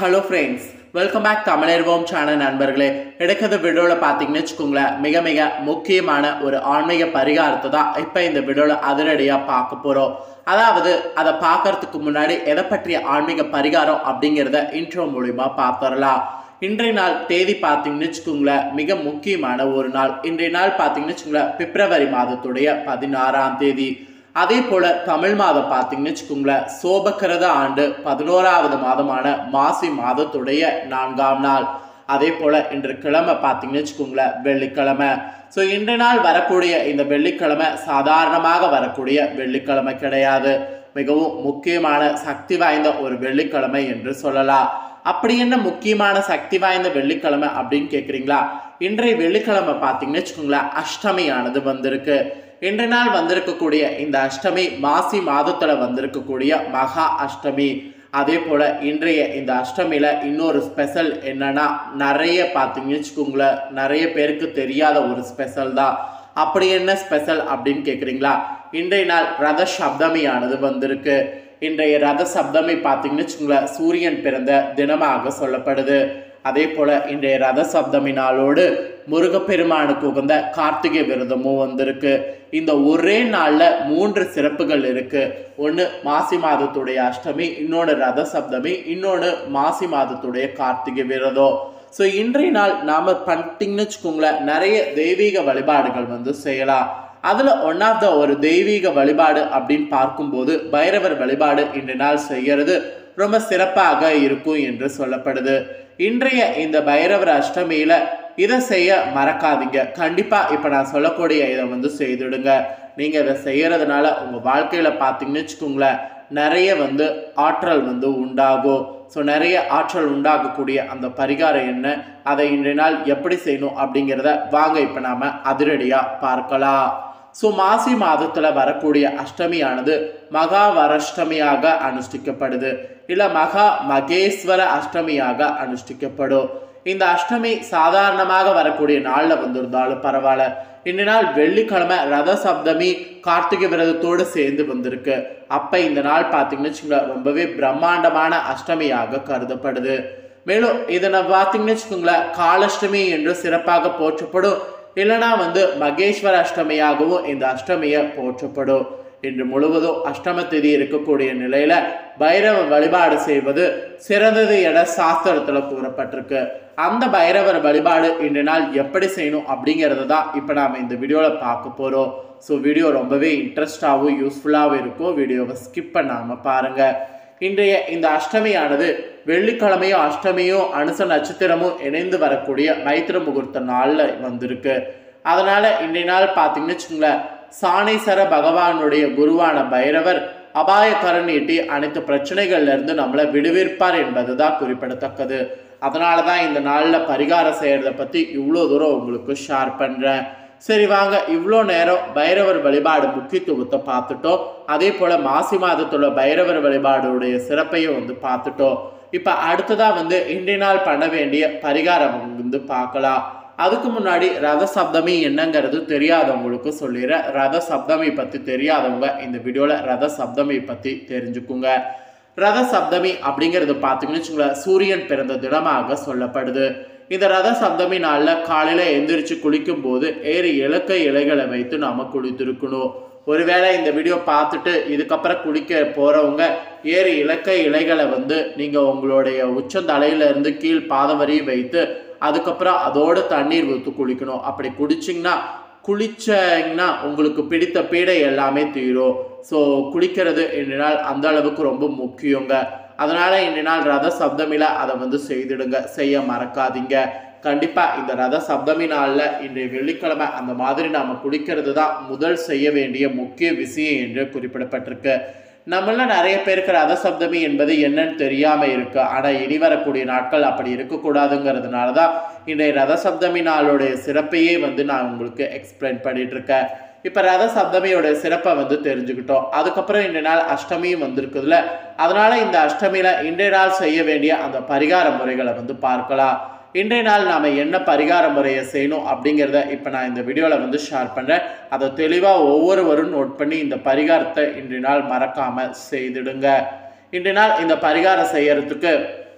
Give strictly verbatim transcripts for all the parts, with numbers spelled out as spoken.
Hello friends, welcome back தமிழர்வோம் channel நண்பர்களே. எடுக்கிற வீடியோல பாத்தீங்கன்னு வெச்சுக்கோங்களேன், மிக மிக முக்கியமான ஒரு ஆன்மீக பரிகாரத்தை தான் இப்போ இந்த வீடியோல அதிரடியா பார்க்க போறோம். அதாவது அதை பார்க்கறதுக்கு முன்னாடி எதை பற்றிய ஆன்மீக பரிகாரம் அப்படிங்கறத இன்ட்ரோ மூலமா பார்த்தறலாம். இன்றைய நாள் தேதி பாத்தீங்கன்னு வெச்சுக்கோங்களேன், மிக முக்கியமான ஒரு நாள். இன்றைய நாள் பாத்தீங்கன்னு வெச்சுக்கோங்களேன், பிப்ரவரி மாதத்துடைய பதினாறாம் தேதி. அதே போல தமிழ் மாதம் பார்த்தீங்கன்னு வச்சுக்கோங்களேன், சோபக்கிரத ஆண்டு பதினோராவது மாதமான மாசி மாதத்துடைய நான்காம் நாள். அதே போல இன்று கிழமை பார்த்தீங்கன்னு வச்சுக்கோங்களேன், வெள்ளிக்கிழமை. ஸோ இன்றைய நாள் வரக்கூடிய இந்த வெள்ளிக்கிழமை சாதாரணமாக வரக்கூடிய வெள்ளிக்கிழமை கிடையாது, மிகவும் முக்கியமான சக்தி வாய்ந்த ஒரு வெள்ளிக்கிழமை என்று சொல்லலாம். அப்படி என்ன முக்கியமான சக்தி வாய்ந்த வெள்ளிக்கிழமை அப்படின்னு கேட்குறீங்களா? இன்றைய வெள்ளிக்கிழமை பார்த்தீங்கன்னு வச்சுக்கோங்களேன், அஷ்டமியானது வந்திருக்கு. இன்றைய நாள் வந்திருக்கக்கூடிய இந்த அஷ்டமி மாசி மாதத்துல வந்திருக்கக்கூடிய மகா அஷ்டமி. அதே போல இன்றைய இந்த அஷ்டமியில இன்னொரு ஸ்பெஷல் என்னன்னா, நிறைய பார்த்தீங்கன்னு வச்சுக்கோங்களேன், நிறைய பேருக்கு தெரியாத ஒரு ஸ்பெஷல் தான். அப்படி என்ன ஸ்பெஷல் அப்படின்னு கேட்குறீங்களா? இன்றைய நாள் ரத சப்தமியானது வந்திருக்கு. இன்றைய ரத சப்தமி பார்த்தீங்கன்னு வச்சுக்கோங்களேன், சூரியன் பிறந்த தினமாக சொல்லப்படுது. அதே போல இன்றைய ரத சப்தமி நாளோடு முருகப்பெருமானுக்கு உகந்த கார்த்திகை விரதமும் வந்திருக்கு. இந்த ஒரே நாள்ல மூன்று சிறப்புகள் இருக்கு. ஒன்று மாசி மாதத்துடைய அஷ்டமி, இன்னொன்று ரத சப்தமி, இன்னொன்று மாசி மாதத்துடைய கார்த்திகை விரதம். ஸோ இன்றைய நாள் நாம பண்ணிட்டீங்கன்னு வச்சுக்கோங்களேன், நிறைய தெய்வீக வழிபாடுகள் வந்து செய்யலாம். அதுல ஒன் ஆஃப் த ஒரு தெய்வீக வழிபாடு அப்படின்னு பார்க்கும்போது பைரவர் வழிபாடு இன்றைய நாள் செய்யறது ரொம்ப சிறப்பாக இருக்கும் என்று சொல்லப்படுது. இன்றைய இந்த பைரவர் அஷ்டமியில இதை செய்ய மறக்காதீங்க. கண்டிப்பா இப்ப நான் சொல்லக்கூடிய இதை வந்து செய்துடுங்க. நீங்க இதை செய்யறதுனால உங்க வாழ்க்கையில பார்த்தீங்கன்னு வச்சுக்கோங்களேன், நிறைய வந்து ஆற்றல் வந்து உண்டாகும். ஸோ நிறைய ஆற்றல் உண்டாகக்கூடிய அந்த பரிகாரம் என்ன, அதை இன்றைய நாள் எப்படி செய்யணும் அப்படிங்கிறத வாங்க இப்ப நாம அதிரடியா பார்க்கலாம். ஸோ மாசி மாதத்துல வரக்கூடிய அஷ்டமியானது மகா வரஷ்டமியாக அனுஷ்டிக்கப்படுது, இல்ல மகா மகேஸ்வர அஷ்டமியாக அனுஷ்டிக்கப்படும். இந்த அஷ்டமி சாதாரணமாக வரக்கூடிய நாள்ல வந்திருந்தாலும் பரவாயில்ல, இந்த நாள் வெள்ளிக்கிழமை ரத சப்தமி கார்த்திகை விரதத்தோடு சேர்ந்து வந்திருக்கு. அப்ப இந்த நாள் பார்த்தீங்கன்னு வச்சுக்கோங்களேன், ரொம்பவே பிரம்மாண்டமான அஷ்டமியாக கருதப்படுது. மேலும் இதனை பார்த்தீங்கன்னு வச்சுக்கோங்களேன், காலஷ்டமி என்று சிறப்பாக போற்றப்படும், இல்லைனா வந்து மகேஸ்வர அஷ்டமியாகவும் இந்த அஷ்டமியை போற்றப்படும். இன்று முழுவதும் அஷ்டம திதி இருக்கக்கூடிய நிலையில பைரவ வழிபாடு செய்வது சிறந்தது என சாஸ்திரத்துல கூறப்பட்டிருக்கு. அந்த பைரவர் வழிபாடு இன்றைய நாள் எப்படி செய்யணும் அப்படிங்கிறது தான் இப்போ நாம இந்த வீடியோல பார்க்க போறோம். ஸோ வீடியோ ரொம்பவே இன்ட்ரெஸ்டாகவும் யூஸ்ஃபுல்லாகவும் இருக்கும். வீடியோவை ஸ்கிப் பண்ணாம பாருங்க. இன்றைய இந்த அஷ்டமியானது வெள்ளிக்கிழமையும் அஷ்டமியும் அனுச நட்சத்திரமும் இணைந்து வரக்கூடிய மைத்திர முகூர்த்த நாள்ல வந்திருக்கு. அதனால இன்றைய நாள் பார்த்தீங்கன்னு வச்சுக்கோங்களேன், சாணீஸ்வர பகவானுடைய குருவான பைரவர் அபாய கரம் நீட்டி அனைத்து பிரச்சனைகள்ல இருந்து நம்மளை விடுவிப்பார் என்பதுதான் குறிப்பிடத்தக்கது. அதனாலதான் இந்த நாள்ல பரிகாரம் செய்யறத பத்தி இவ்வளோ தூரம் உங்களுக்கு ஷேர் பண்றேன். சரி வாங்க, இவ்வளோ நேரம் பைரவர் வழிபாடு முக்கியத்துவத்தை பார்த்துட்டோம். அதே போல மாசி மாதத்துல பைரவர் வழிபாடுடைய சிறப்பையும் வந்து பார்த்துட்டோம். இப்ப அடுத்ததா வந்து இன்றைய நாள் பண்ண வேண்டிய பரிகாரம் வந்து பார்க்கலாம். அதுக்கு முன்னாடி ரத சப்தமி என்னங்கிறது தெரியாதவங்களுக்கு சொல்லிடுறேன். ரத சப்தமி பத்தி தெரியாதவங்க இந்த வீடியோல ரத சப்தமி பத்தி தெரிஞ்சுக்குங்க. ரத சப்தமி அப்படிங்கிறது பார்த்தீங்கன்னு வச்சுக்கோங்களேன், சூரியன் பிறந்த தினமாக சொல்லப்படுது. இந்த ரத சப்தமி நாள்ல காலையில எந்திரிச்சு குளிக்கும் போது ஏறி இலக்கை இலைகளை வைத்து நாம குளித்திருக்கணும். ஒருவேளை இந்த வீடியோ பார்த்துட்டு இதுக்கப்புறம் குளிக்க போறவங்க ஏறி இலக்கை இலைகளை வந்து நீங்க உங்களுடைய உச்சந்தலையில இருந்து கீழ் பாதம் வரையும் வைத்து அதுக்கப்புறம் அதோட தண்ணீர் ஊற்றி குளிக்கணும். அப்படி குடிச்சிங்கன்னா குளிச்சிங்கன்னா உங்களுக்கு பிடித்த பீடை எல்லாமே தீரும். ஸோ குளிக்கிறது இன்றைய நாள் அந்த அளவுக்கு ரொம்ப முக்கியங்க. அதனால இன்றைய நாள் ரத சப்தமில அதை வந்து செய்திடுங்க, செய்ய மறக்காதீங்க. கண்டிப்பா இந்த ரத சப்தமி நாள்ல இன்றைய வெள்ளிக்கிழமை அந்த மாதிரி நாம குளிக்கிறது தான் முதல் செய்ய வேண்டிய முக்கிய விஷயம் என்று குறிப்பிடப்பட்டிருக்கு. நம்மள நிறைய பேருக்கு ரத சப்தமி என்பது என்னன்னு தெரியாம இருக்கு. ஆனா இனி வரக்கூடிய நாட்கள் அப்படி இருக்கக்கூடாதுங்கிறதுனாலதான் இன்றைய ரத சப்தமி நாளுடைய சிறப்பையே வந்து நான் உங்களுக்கு எக்ஸ்பிளைன் பண்ணிட்டு இருக்கேன். இப்ப ரத சப்தமியோட சிறப்பை வந்து தெரிஞ்சுக்கிட்டோம். அதுக்கப்புறம் இன்றைய நாள் அஷ்டமியும் வந்திருக்குதுல, அதனால இந்த அஷ்டமியில இன்றைய நாள் செய்ய வேண்டிய அந்த பரிகார முறைகளை வந்து பார்க்கலாம். இன்றைய நாள் நாம என்ன பரிகார முறையை செய்யணும் அப்படிங்கிறத இப்போ நான் இந்த வீடியோவில் வந்து ஷேர் பண்ணுறேன். அதை தெளிவாக ஒவ்வொருவரும் நோட் பண்ணி இந்த பரிகாரத்தை இன்றைய நாள் மறக்காமல் செய்திடுங்க. இன்றைய நாள் இந்த பரிகாரம் செய்யறதுக்கு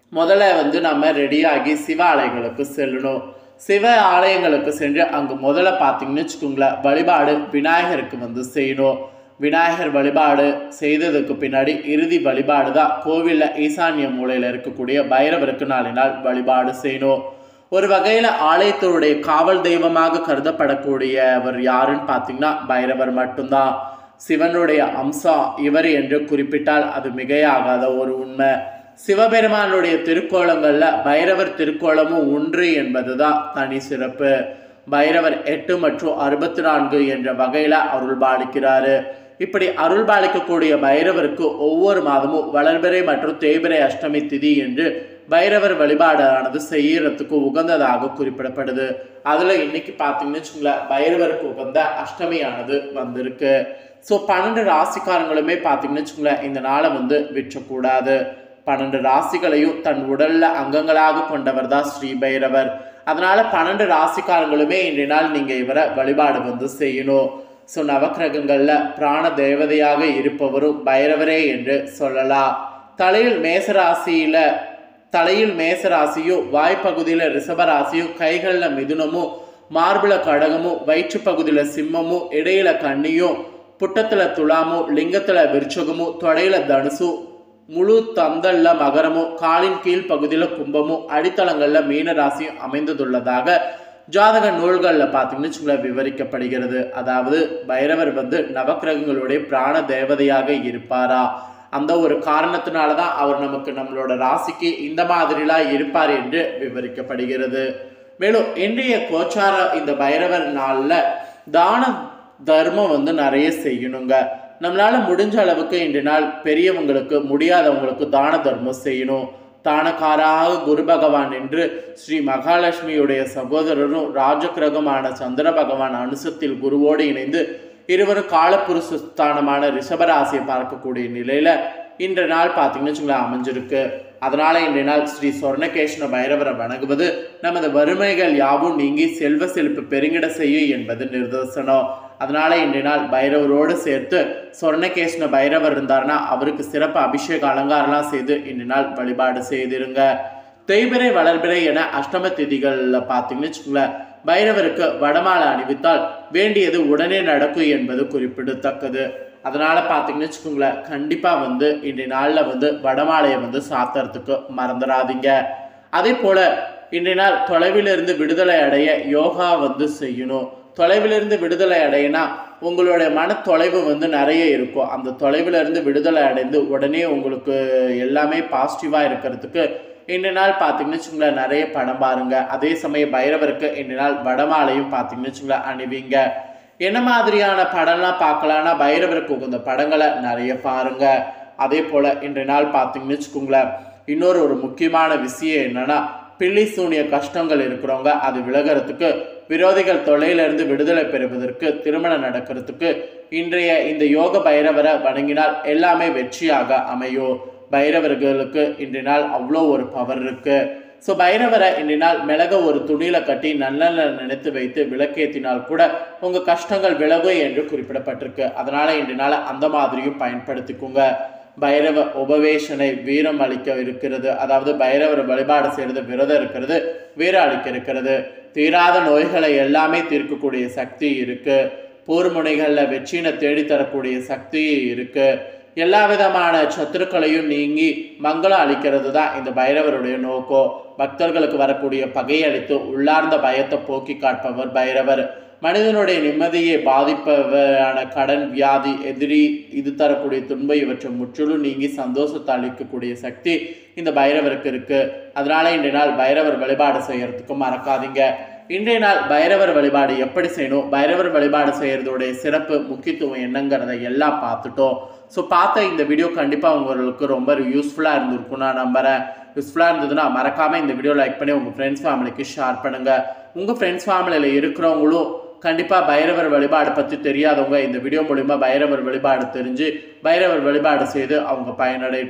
முதல்ல வந்து நம்ம ரெடியாகி சிவ ஆலயங்களுக்கு செல்லணும். சிவ ஆலயங்களுக்கு சென்று அங்கு முதல்ல பார்த்தீங்கன்னு வச்சுக்கோங்களேன், வழிபாடு விநாயகருக்கு வந்து செய்யணும். விநாயகர் வழிபாடு செய்ததுக்கு பின்னாடி இறுதி வழிபாடு தான் கோவிலில் ஈசான்ய மூலையில் இருக்கக்கூடிய பைரவருக்கு நாலு நாள் வழிபாடு செய்யணும். ஒரு வகையில் ஆலயத்தினுடைய காவல் தெய்வமாக கருதப்படக்கூடியவர் யாருன்னு பார்த்தீங்கன்னா பைரவர் மட்டும்தான். சிவனுடைய அம்சம் இவர் என்று குறிப்பிட்டால் அது மிகையாகாத ஒரு உண்மை. சிவபெருமானுடைய திருக்கோலங்களில் பைரவர் திருக்கோலமும் ஒன்று என்பது தான் தனி சிறப்பு. பைரவர் எட்டு மற்றும் அறுபத்தி நான்கு என்ற வகையில் அருள் பாலிக்கிறாரு. இப்படி அருள் பாலிக்கக்கூடிய பைரவருக்கு ஒவ்வொரு மாதமும் வளர்பிறை மற்றும் தேய்பிறை அஷ்டமி திதி என்று பைரவர் வழிபாடானது செய்யறதுக்கு உகந்ததாக குறிப்பிடப்படுது. அதில் இன்னைக்கு பார்த்தீங்கன்னு வச்சுங்களேன், பைரவருக்கு உகந்த அஷ்டமியானது வந்திருக்கு. ஸோ பன்னெண்டு ராசிக்காரங்களுமே பார்த்தீங்கன்னு வச்சுங்களேன், இந்த நாளை வந்து விற்றக்கூடாது. பன்னெண்டு ராசிகளையும் தன் உடல்ல அங்கங்களாக கொண்டவர் தான் ஸ்ரீ பைரவர். அதனால பன்னெண்டு ராசிக்காரங்களுமே இன்றைய நாள் நீங்க இவரை வழிபாடு வந்து செய்யணும். ஸோ நவக்கிரகங்கள்ல பிராண தேவதையாக இருப்பவரும் பைரவரே என்று சொல்லலாம். தலையில் மேசராசியில தலையில் மேசராசியும், வாய்ப்பகுதியில ரிஷபராசியும், கைகளில் மிதுனமும், மார்புல கடகமும், வயிற்று பகுதியில சிம்மமும், இடையில கன்னியும், புட்டத்துல துலாமும், லிங்கத்துல விருச்சகமும், தொடையில தனுசும், முழு தந்தல்ல மகரமும், காலின் கீழ் பகுதியில் கும்பமும், அடித்தளங்களில் மீனராசியும் அமைந்ததுள்ளதாக ஜாதக நூல்களில் பார்த்தீங்கன்னு வச்சுங்களேன் விவரிக்கப்படுகிறது. அதாவது பைரவர் வந்து நவக்கிரகங்களுடைய பிராண தேவதையாக இருப்பாரா, அந்த ஒரு காரணத்தினால தான் அவர் நமக்கு நம்மளோட ராசிக்கு இந்த மாதிரிலாம் இருப்பார் என்று விவரிக்கப்படுகிறது. மேலும் இன்றைய கோச்சார இந்த பைரவர் நாளில் தான தர்மம் வந்து நிறைய செய்யணுங்க. நம்மளால முடிஞ்ச அளவுக்கு இன்றைய நாள் பெரியவங்களுக்கு, முடியாதவங்களுக்கு தான தர்மம் செய்யணும். தானக்காராக குரு பகவான் என்று ஸ்ரீ மகாலட்சுமியுடைய சகோதரரும் ராஜகிரகமான சந்திர பகவான் அனுசத்தில் குருவோடு இணைந்து இருவரும் காலப்புருஷ ஸ்தானமான ரிஷபராசியை பார்க்கக்கூடிய நிலையில இன்றைய நாள் பார்த்தீங்கன்னு வச்சுங்களேன் அமைஞ்சிருக்கு. அதனால இன்றைய நாள் ஸ்ரீ சொர்ணகேஷ்ண பைரவரை வணங்குவது நமது வறுமைகள் யாவும் நீங்கி செல்வ செழிப்பு பெருங்கிட செய்யும் என்பது நிதர்சனம். அதனால இன்றைய நாள் பைரவரோடு சேர்த்து சொர்ணகேஷ்ண பைரவர் இருந்தார்னா அவருக்கு சிறப்பு அபிஷேக அலங்காரம்லாம் செய்து இன்றைய நாள் வழிபாடு செய்திருங்க. தேய்பிறை வளர்பிறை என அஷ்டம திதிகளில் பார்த்தீங்கன்னு வச்சுக்கோங்களேன், பைரவருக்கு வடமாலை அணிவித்தால் வேண்டியது உடனே நடக்கும் என்பது குறிப்பிடத்தக்கது. அதனால பார்த்தீங்கன்னு வச்சுக்கோங்களேன், கண்டிப்பா வந்து இன்றைய நாளில் வந்து வடமாலையை வந்து சாத்துறதுக்கு மறந்துடாதீங்க. அதே போல இன்றைய நாள் தொலைவிலிருந்து விடுதலை அடைய யோகா வந்து செய்யணும். தொலைவிலிருந்து விடுதலை அடையினா உங்களுடைய மன தொலைவு வந்து நிறைய இருக்கும். அந்த தொலைவிலிருந்து விடுதலை அடைந்து உடனே உங்களுக்கு எல்லாமே பாசிட்டிவாக இருக்கிறதுக்கு இன்றைய நாள் பார்த்தீங்கன்னு வச்சுங்களேன் நிறைய படம் பாருங்க. அதே சமயம் பைரவருக்கு இன்றைய நாள் வடமாலையும் பார்த்தீங்கன்னு வச்சுங்களேன் அணிவிங்க. என்ன மாதிரியான படம்லாம் பார்க்கலான்னா பைரவருக்கு உகந்த படங்களை நிறைய பாருங்க. அதே போல் இன்றைய நாள் பார்த்தீங்கன்னு வச்சுக்கோங்களேன், இன்னொரு ஒரு முக்கியமான விஷயம் என்னன்னா, பில்லி சூனிய கஷ்டங்கள் இருக்கிறவங்க அது விலகிறதுக்கு, விரோதிகள் தொல்லையிலிருந்து விடுதலை பெறுவதற்கு, திருமணம் நடக்கிறதுக்கு இன்றைய இந்த யோக பைரவரை வணங்கினால் எல்லாமே வெற்றியாக அமையும். பைரவர்களுக்கு இன்றைய நாள் அவ்வளோ ஒரு பவர் இருக்கு. ஸோ பைரவரை இன்றைய நாள் மிளக ஒரு துணியில கட்டி நல்ல நினைத்து வைத்து விளக்கேற்றினால் கூட உங்க கஷ்டங்கள் விலகும் என்று குறிப்பிடப்பட்டிருக்கு. அதனால இன்றைய நாள் அந்த மாதிரியும் பயன்படுத்திக்கோங்க. பைரவ உபவேஷனை வீரம் அளிக்க இருக்கிறது. அதாவது பைரவர் வழிபாடு செய்யறது விரதம் இருக்கிறது, வீரம் அளிக்க இருக்கிறது. தீராத நோய்களை எல்லாமே தீர்க்கக்கூடிய சக்தி இருக்கு. போர் முனைகளில் வெற்றியினை தேடித்தரக்கூடிய சக்தி இருக்கு. எல்லா விதமான சத்துருக்களையும் நீங்கி மங்களம் அளிக்கிறது தான் இந்த பைரவருடைய நோக்கம். பக்தர்களுக்கு வரக்கூடிய பகையளித்து உள்ளார்ந்த பயத்தை போக்கி காட்பவர் பைரவர். மனிதனுடைய நிம்மதியை பாதிப்பவரான கடன், வியாதி, எதிரி, இது தரக்கூடிய துன்பம் இவற்றை முற்றிலும் நீங்கி சந்தோஷத்தை அளிக்கக்கூடிய சக்தி இந்த பைரவருக்கு இருக்கு. அதனால இன்றைய நாள் பைரவர் வழிபாடு செய்யறதுக்கும் மறக்காதீங்க. இன்றைய நாள் பைரவர் வழிபாடு எப்படி செய்யணும், பைரவர் வழிபாடு செய்யறதுடைய சிறப்பு முக்கியத்துவம் என்னங்கிறத எல்லாம் பார்த்துட்டோம். ஸோ பார்த்த இந்த வீடியோ கண்டிப்பாக உங்களுக்கு ரொம்ப யூஸ்ஃபுல்லாக இருந்திருக்கும் நான் நம்புகிறேன். யூஸ்ஃபுல்லாக இருந்ததுன்னா மறக்காமல் இந்த வீடியோ லைக் பண்ணி உங்கள் ஃப்ரெண்ட்ஸ் ஃபேமிலிக்கு ஷேர் பண்ணுங்கள். உங்கள் ஃப்ரெண்ட்ஸ் ஃபேமிலியில் இருக்கிறவங்களும் கண்டிப்பாக பைரவர் வழிபாடு பற்றி தெரியாதவங்க இந்த வீடியோ மூலிமா பைரவர் வழிபாடு தெரிஞ்சு பைரவர் வழிபாடு செய்து அவங்க பயனடையட்டும்.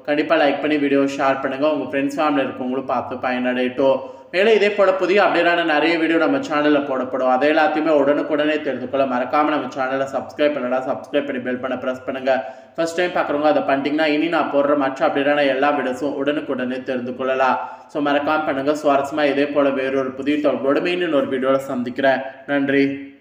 கண்டிப்பாக லைக் பண்ணி வீடியோ ஷேர் பண்ணுங்கள், உங்கள் ஃப்ரெண்ட்ஸ் ஃபேமிலி இருக்கவங்களும் பார்த்து பயனடையட்டும். மேலும் இதே போல் புதிய அப்டேட்டான நிறைய வீடியோ நம்ம சேனலில் போடப்படும். அதை எல்லாத்தையுமே உடனுக்குடனே தெரிந்து கொள்ள மறக்காமல் நம்ம சேனலை சப்ஸ்கிரைப் பண்ணடா சப்ஸ்கிரைப் பண்ணி பெல் பண்ண ப்ரெஸ் பண்ணுங்கள். ஃபர்ஸ்ட் டைம் பார்க்குறவங்க அதை பண்ணிட்டீங்கன்னா இனி நான் போடுற மற்ற அப்டேட்டான எல்லா வீடியோஸும் உடனுக்குடனே தெரிந்து கொள்ளலாம். ஸோ மறக்காமல் பண்ணுங்கள். சுவாரஸ்யமாக இதே போல் வேறொரு புதிய தொடர்போடு மீண்டும் ஒரு வீடியோவில் சந்திக்கிறேன். நன்றி.